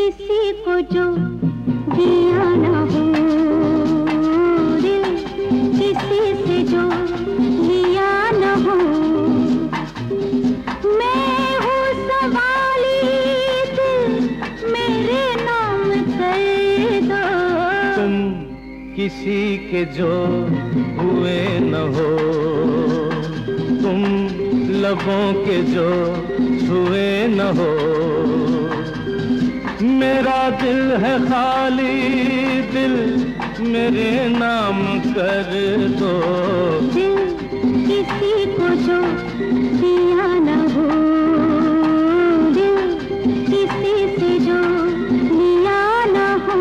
किसी को जो दिया न हो, दिल किसी से जो लिया न हो। मैं हूँ सवाली, दिल मेरे नाम कर दो। तुम किसी के जो हुए न हो, तुम लबों के जो छुए न हो। मेरा दिल है खाली, दिल मेरे नाम कर दो। दिल किसी को जो दिया न हो, दिल किसी से जो लिया न हो।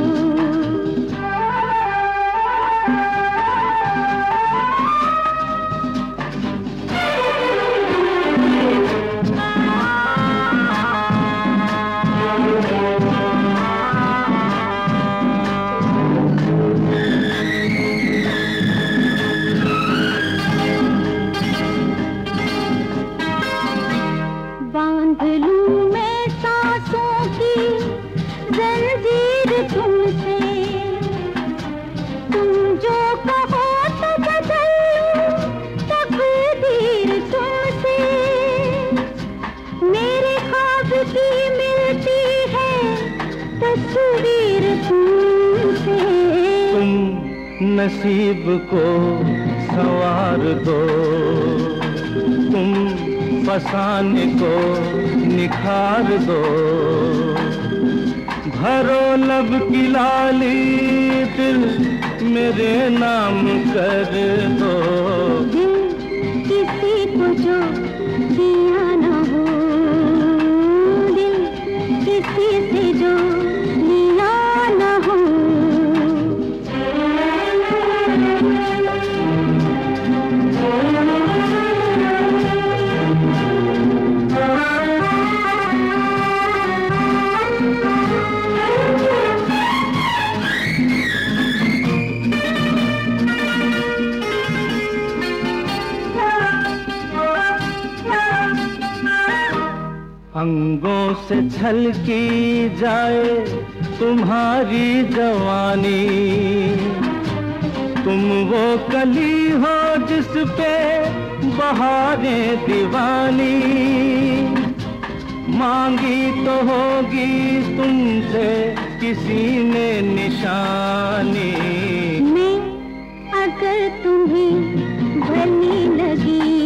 बांध लूं मैं सांसों की जंजीर तुमसे, तुम जो कहो तो बदल लूं तकदीर तुमसे। मेरे ख्वाब की मिलती है तस्वीर तुमसे। तुम नसीब को संवार दो, तुम फसाने को निखार दो। भरो लब की लाली, दिल मेरे नाम कर दो। दिल किसी को जो दिया न हो, दिल किसी से जो लिया न हो। अंगों से छलकी जाए तुम्हारी जवानी, तुम वो कली हो जिस पे बहारें दीवानी। मांगी तो होगी तुमसे किसी ने निशानी। मैं अगर तुम्हें भली लगी